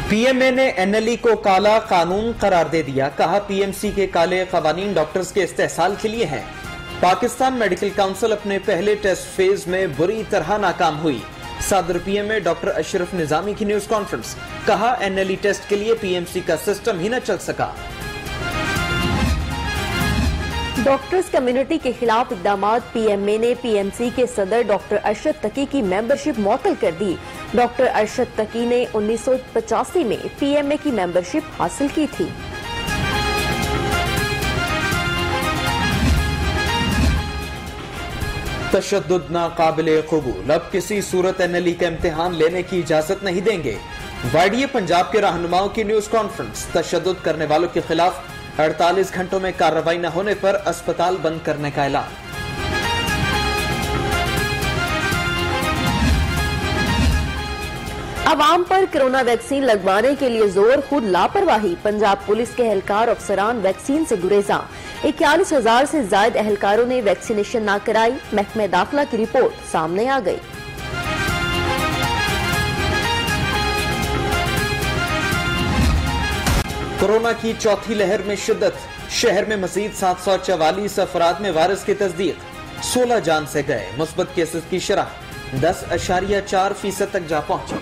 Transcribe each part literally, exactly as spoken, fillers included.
PMA ने NLE को काला कानून करार दे दिया। कहा पीएमसी के काले कवानीन डॉक्टर्स के इस्तेहसाल के लिए हैं। पाकिस्तान मेडिकल काउंसिल अपने पहले टेस्ट फेज में बुरी तरह नाकाम हुई। सदर पीएमए डॉक्टर अशरफ निजामी की न्यूज कॉन्फ्रेंस। कहा एनएलई टेस्ट के लिए पीएमसी का सिस्टम ही न चल सका। डॉक्टर्स कम्युनिटी के खिलाफ इकदामात। पीएमए ने पीएमसी के सदर डॉक्टर अरशद तकी की मेंबरशिप मुअत्तल कर दी। डॉक्टर अरशद तकी ने उन्नीस सौ पचासी में पीएमए की मेंबरशिप हासिल की थी। तशद्दुद नाकाबिले कबूल। अब किसी सूरत एनएलई का इम्तिहान लेने की इजाजत नहीं देंगे। वाईडीए पंजाब के रहनुमाओं की न्यूज कॉन्फ्रेंस। तशद्दुद करने वालों के खिलाफ अड़तालीस घंटों में कार्रवाई न होने पर अस्पताल बंद करने का ऐलान। अवाम पर कोरोना वैक्सीन लगवाने के लिए जोर, खुद लापरवाही। पंजाब पुलिस के एहलकार अफसरान वैक्सीन से गुरेजा। इक्यालीस हजार से ज्यादा एहलकारों ने वैक्सीनेशन न कराई। महकमे दाखिला की रिपोर्ट सामने आ गई। कोरोना की चौथी लहर में शिद्दत। शहर में मजीद सात सौ चवालीस अफराद में वायरस की तस्दीक। सोलह जान से गए। मुस्बत केसेस की शरह दस अशारिया चार फीसद तक जा पहुंची।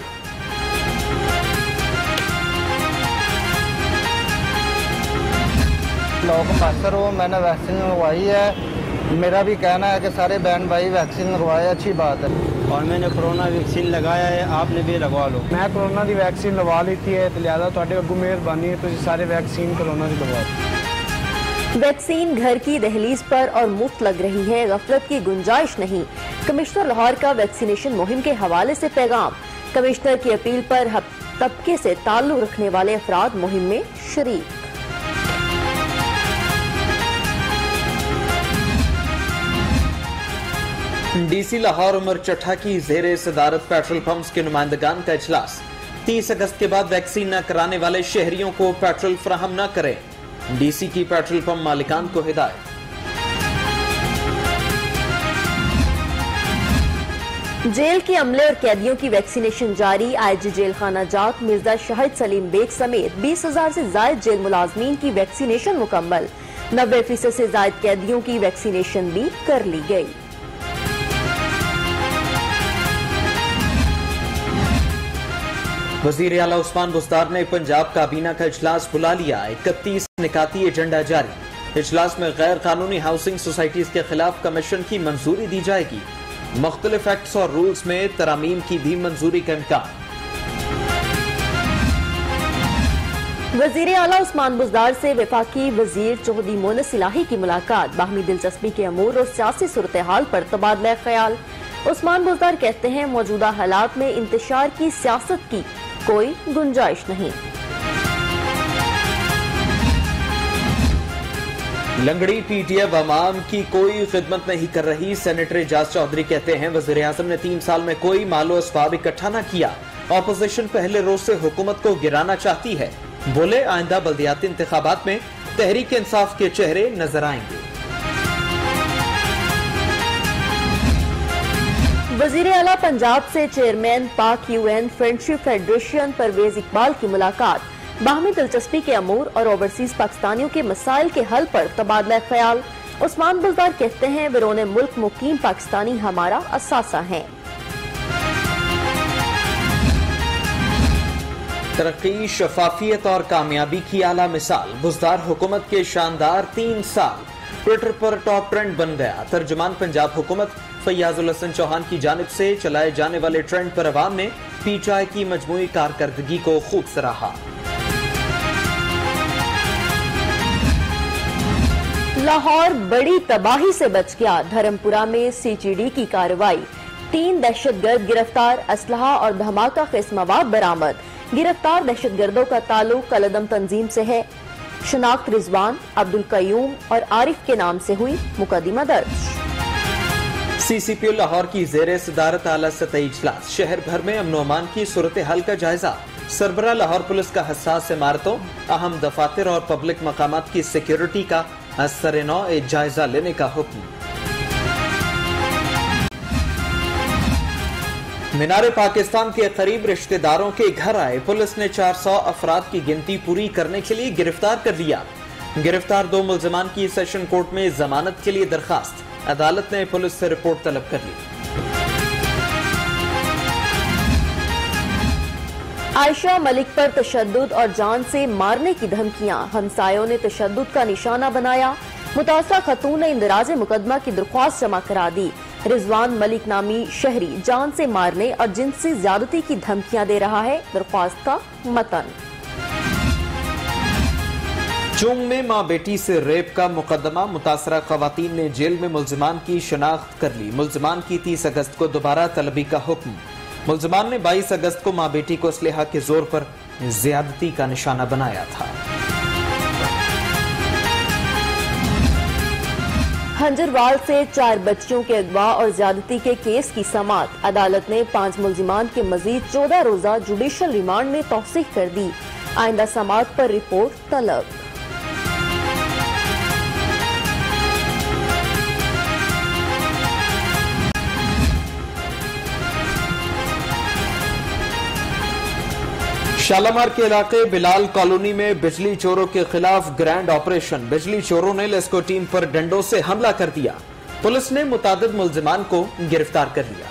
लोग मास्टर हो, मैंने वैक्सीन लगवाई है। मेरा भी कहना है कि सारे बहन भाई वैक्सीन लगवाए, अच्छी बात है। और मैंने कोरोना वैक्सीन लगाया है, आपने भी लगवा लो। मैं कोरोना की वैक्सीन लगवा ली है, तो लिहाजा तुहाडे अगों मेहरबानी है, तुसीं सारे वैक्सीन कोरोना की लगवाओ। वैक्सीन घर की दहलीज पर और मुफ्त लग रही है, गफलत की गुंजाइश नहीं। कमिश्नर लाहौर का वैक्सीनेशन मुहिम के हवाले से पैगाम। कमिश्नर की अपील पर हर तबके से ताल्लुक रखने वाले अफराद मुहिम में शरीक। डीसी लाहौर उमर चट्ठा की जेरे सदारत पेट्रोल पंप्स के नुमाइंदगान का इजलास। तीस अगस्त के बाद वैक्सीन न कराने वाले शहरियों को पेट्रोल फराहम न करें। डीसी की पेट्रोल पंप मालिकान को हिदायत। जेल के अमले और कैदियों की वैक्सीनेशन जारी। आईजी जेल खाना जात मिर्जा शाहिद सलीम बेग समेत बीस हजार से ज्यादा जेल मुलाजमीन की वैक्सीनेशन मुकम्मल। नब्बे फीसद से ज्यादा कैदियों की वैक्सीनेशन भी कर ली गई। वजीर आला उस्मान बुज़दार ने पंजाब काबीना का इजलास बुला लिया। इकतीस निकाती एजेंडा जारी। इजलास में गैर कानूनी हाउसिंग सोसाइटीज के खिलाफ कमीशन की मंजूरी दी जाएगी। मुख्तलिफ एक्ट्स और रूल्स में तरामीम की भी मंजूरी का इम्कान। वजीर आला उस्मान बुज़दार से वफाकी वजीर चौधरी मोनस इलाही की मुलाकात। बाहमी दिलचस्पी के अमूर और सियासी सूरत हाल पर तबादला ख्याल। उस्मान बुज़दार कहते हैं मौजूदा हालात में इंतशार की सियासत की कोई गुंजाइश नहीं। लंगड़ी पीटीएफ अवाम की कोई खिदमत नहीं कर रही। सेनेटर एजाज चौधरी कहते हैं वज़ीर आज़म ने तीन साल में कोई मालो असबाब इकट्ठा न किया। ऑपोजिशन पहले रोज से हुकूमत को गिराना चाहती है। बोले आइंदा बल्दियाती इंतखाबात में तहरीक इंसाफ के चेहरे नजर आएंगे। वजीर आला पंजाब से chairman Pak UN friendship federation Parvez Iqbal की मुलाकात। बाहमी दिलचस्पी के अमूर और ओवरसीज पाकिस्तानियों के मसाइल के हल पर तबादला ख्याल। उस्मान बुज़दार कहते हैं बिरोने मुल्क मुकीम पाकिस्तानी हमारा असासा है। तरक्की, शफाफियत और कामयाबी की आला मिसाल। बुज़दार हुकूमत के शानदार तीन साल। ट्विटर पर टॉप ट्रेंड बन गया। तर्जुमान पंजाब हुकूमत फैयाजुल हसन चौहान की जानिब से चलाए जाने वाले ट्रेंड पर अवाम ने पीटीआई की मजमूई कारकर्दगी को खूब सराहा। लाहौर बड़ी तबाही से बच गया। धर्मपुरा में सीजीडी की कार्रवाई। तीन दहशतगर्द गिरफ्तार। असलहा और धमाका खेस मवाद बरामद। गिरफ्तार दहशतगर्दों का ताल्लुक कलदम तंजीम से है। शनाख्त रिजवान, अब्दुल कयूम और आरिफ के नाम से हुई। मुकदमा दर्ज। सीसीपीओ लाहौर की जेरे सदारत आला सतही इजलास। शहर भर में अमन अमान की सूरत हाल का जायजा। सरबरा लाहौर पुलिस का हसास इमारतों, अहम दफातर और पब्लिक मकामात की सिक्योरिटी का असर नौ जायजा लेने का हुक्म। मीनारे पाकिस्तान के करीब रिश्तेदारों के घर आए पुलिस ने चार सौ अफराद की गिनती पूरी करने के लिए गिरफ्तार कर लिया। गिरफ्तार दो मुल्जिमान की सेशन कोर्ट में जमानत के लिए दरखास्त, अदालत ने पुलिस से रिपोर्ट तलब कर ली। आयशा मलिक पर तशद्दुद और जान से मारने की धमकियां, हमसायों ने तशद्दुद का निशाना बनाया। मुतासरा खतून ने इंदराज मुकदमा की दरख्वास्त जमा करा दी। रिजवान मलिक नामी शहरी जान से मारने और जिनसी ज्यादती की धमकियां दे रहा है। दरख्वास्त का मतन। चुंग में मां बेटी से रेप का मुकदमा, मुतासरा खवातीन ने जेल में मुल्जिमान की शनाख्त कर ली। मुल्जिमान की तीस अगस्त को दोबारा तलबी का हुक्म। मुल्जिमान ने बाईस अगस्त को मां बेटी को असलहा के जोर पर ज्यादती का निशाना बनाया था। हंजरवाल से चार बच्चियों के अगवा और ज्यादती के केस की समाअत, अदालत ने पांच मुल्जिमान के मजीद चौदह रोजा जुडिशल रिमांड में तौसीक कर दी। आइंदा समाअत पर रिपोर्ट तलब। शालामार के इलाके बिलाल कॉलोनी में बिजली चोरों के खिलाफ ग्रैंड ऑपरेशन। बिजली चोरों ने लेस्को टीम पर डंडों से हमला कर दिया। पुलिस ने मुतादिद मुल्जिमान को गिरफ्तार कर लिया।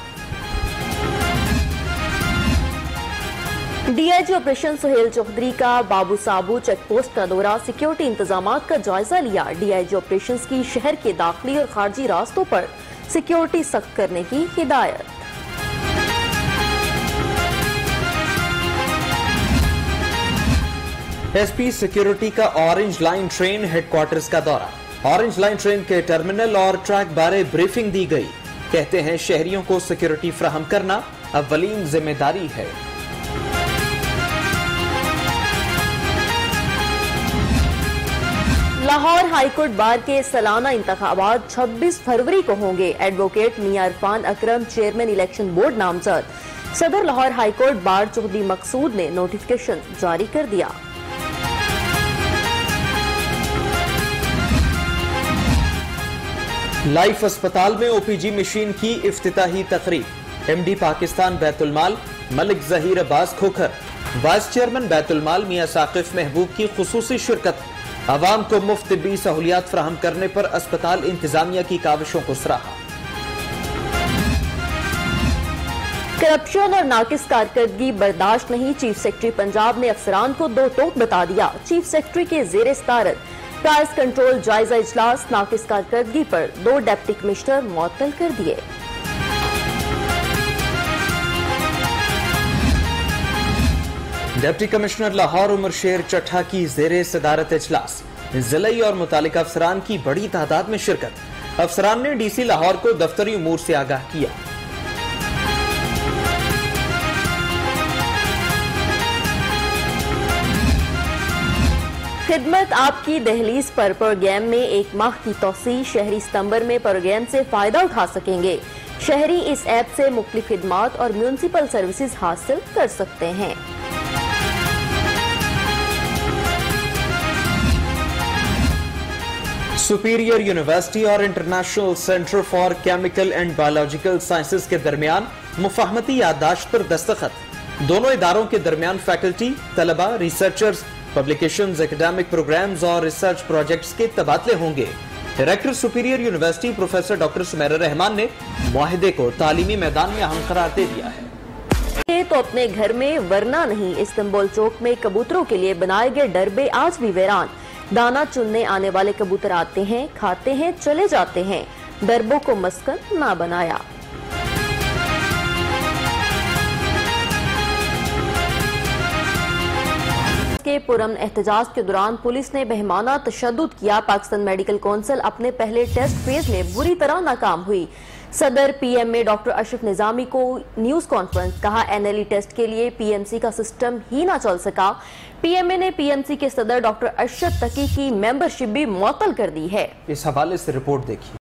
डीआईजी ऑपरेशन सुहेल चौधरी का बाबू साबू चेक पोस्ट का दौरा, सिक्योरिटी इंतजाम का जायजा लिया। डीआईजी ऑपरेशन की शहर के दाखिली और खारजी रास्तों पर सिक्योरिटी सख्त करने की हिदायत। एसपी सिक्योरिटी का ऑरेंज लाइन ट्रेन हेडक्वार्टर्स का दौरा। ऑरेंज लाइन ट्रेन के टर्मिनल और ट्रैक बारे ब्रीफिंग दी गई। कहते हैं शहरियों को सिक्योरिटी फ्राहम करना अव्वलीन जिम्मेदारी है। लाहौर हाईकोर्ट बार के सालाना इंतखाबात छब्बीस फरवरी को होंगे। Advocate Mian Irfan Akram chairman election board नामजद। सदर लाहौर हाईकोर्ट बार चौधरी मकसूद ने नोटिफिकेशन जारी कर दिया। लाइफ अस्पताल में ओपीजी मशीन की इफ्तिताही तकरीब। MD Pakistan Baitul Mal Malik Zaheer Abbas Khokhar, vice chairman Baitul Mal Mian Saqib Mehboob की खुसूसी शिरकत। अवाम को मुफ्त तिब्बी सहूलियात फराहम करने पर अस्पताल इंतजामिया की काविशों को सराहा। करप्शन और नाकिस कारकर्दगी बर्दाश्त नहीं, चीफ सेक्रेटरी पंजाब ने अफसरान को दो टोक बता दिया। चीफ सेक्रेटरी के जेर सदारत प्राइस कंट्रोल जायजा इजलास, नाकिस कारकर्दगी पर दो डिप्टी कमिश्नर मुअत्तल कर दिए। डिप्टी कमिश्नर लाहौर उमर शेर चट्ठा की जेर सदारत इजलास, जिलाई और मुतालिका अफसरान की बड़ी तादाद में शिरकत। अफसरान ने डीसी लाहौर को दफ्तरी उमूर से आगाह किया। खिदमत आपकी दहलीज पर प्रोग्राम में एक माह की तौसी, शहरी सितंबर में प्रोग्राम से फायदा उठा सकेंगे। शहरी इस ऐप से मुख्तलिफ खिदमात और म्यूनिसिपल सर्विसेज हासिल कर सकते हैं। सुपीरियर यूनिवर्सिटी और international centre for chemical and biological sciences के दरमियान मुफाहमती याददाश्त पर दस्तखत। दोनों इदारों के दरमियान फैकल्टी, तलबा, रिसर्चर्स, पब्लिकेशंस, एकेडमिक प्रोग्राम्स और रिसर्च प्रोजेक्ट्स के तबादले होंगे। Director superior university professor doctor Sumera Rehman ने मुआहिदे को तालीमी मैदान में अहम करार दे दिया है। तो अपने घर में वरना नहीं, इस्तांबुल चौक में कबूतरों के लिए बनाए गए डरबे आज भी वीरान। दाना चुनने आने वाले कबूतर आते हैं, खाते हैं, चले जाते हैं। डरबों को मस्कन ना बनाया। के पुरअमन एहतजाज के दौरान पुलिस ने बेहमाना तशद्दुद किया। पाकिस्तान मेडिकल काउंसिल अपने पहले टेस्ट फेज में बुरी तरह नाकाम हुई। सदर पीएमए डॉक्टर अशरफ निजामी को न्यूज कॉन्फ्रेंस, कहा एनएलई टेस्ट के लिए पीएमसी का सिस्टम ही ना चल सका। पीएमए ने पीएमसी के सदर डॉक्टर अशरफ तकी की मेंबरशिप भी मुअत्तल कर दी है। इस हवाले से रिपोर्ट देखिए।